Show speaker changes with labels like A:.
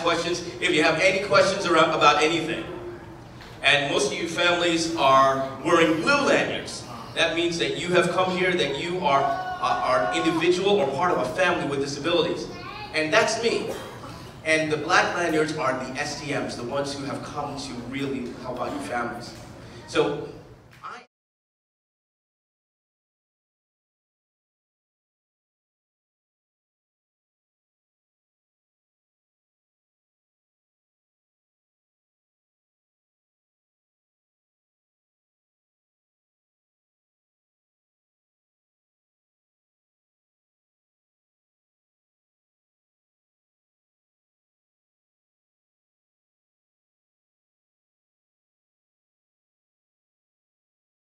A: questions if you have any questions about anything. And most of you families are wearing blue lanyards. That means that you have come here, that you are an individual or part of a family with disabilities. And that's me. And the black lanyards are the STMs, the ones who have come to really help out your families. So